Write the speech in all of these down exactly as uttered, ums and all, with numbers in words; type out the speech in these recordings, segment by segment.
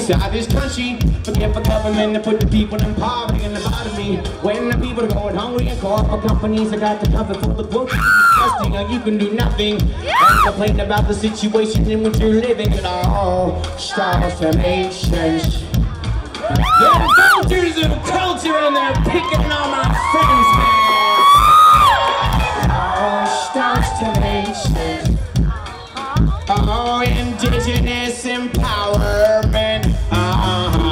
inside this country. Forget the government to put the people in poverty in the bottom of me. When the people are going hungry and call for companies that got the comfort for the groceries disgusting, and you can do nothing and complain about the situation in which you're living. It all starts to make sense. They're vultures of culture and they're picking on my friends, man. It all starts to make sense. Oh, indigenous empowerment. Uh-huh.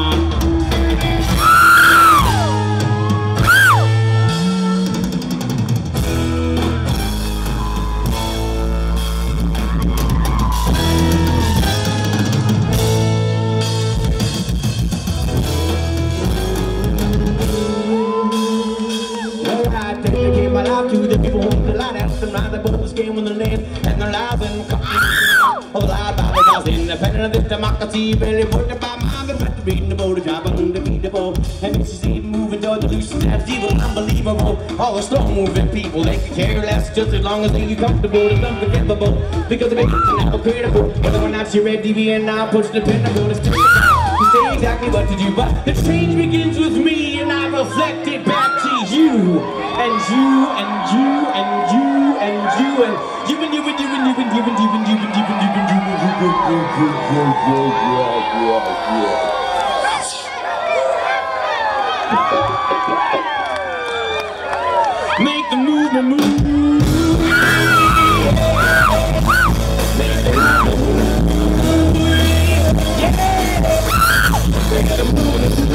To the people who the light out and ride the boat game on the land and the lives and of the light by the guys independent of this democracy, really put the by mind and but reading the boat, job undefeatable, and this is even moving toward the loose that's evil, unbelievable. All the slow moving people, they can care less just as long as they get comfortable. It's unforgivable because they make it now critical. Whether or not you're ready, T V and now push the pinnacle, it's difficult to say exactly what to do, but the change begins with me, and I reflect it back to you. And you, and you, and you, and you, and you, and you, and you, and you, and you, and you, and you, and you, and you, and you, and you, and you, make the movement move. Make the movement move. Yeah. Make the movement move.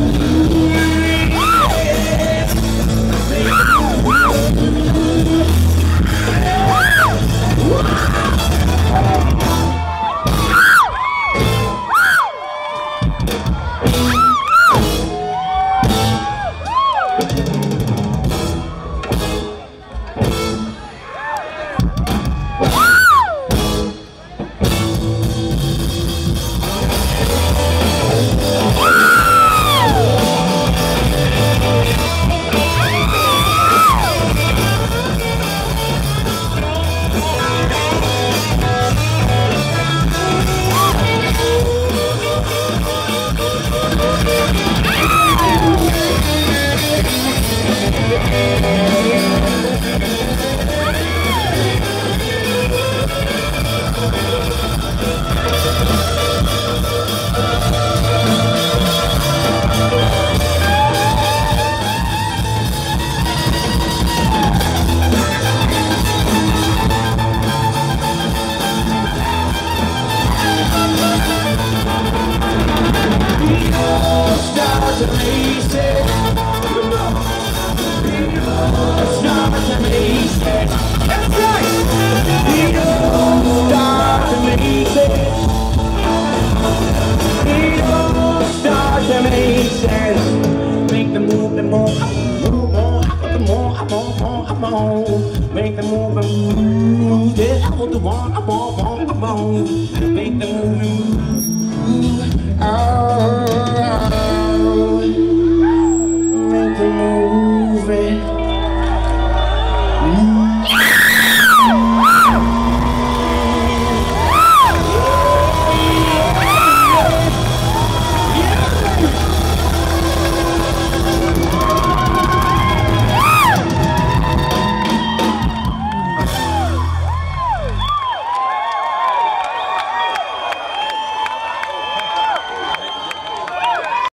Make the movement more, move more, the more, I'm on, I'm on, make the movement move, yeah, I want the one, I'm on, I'm on.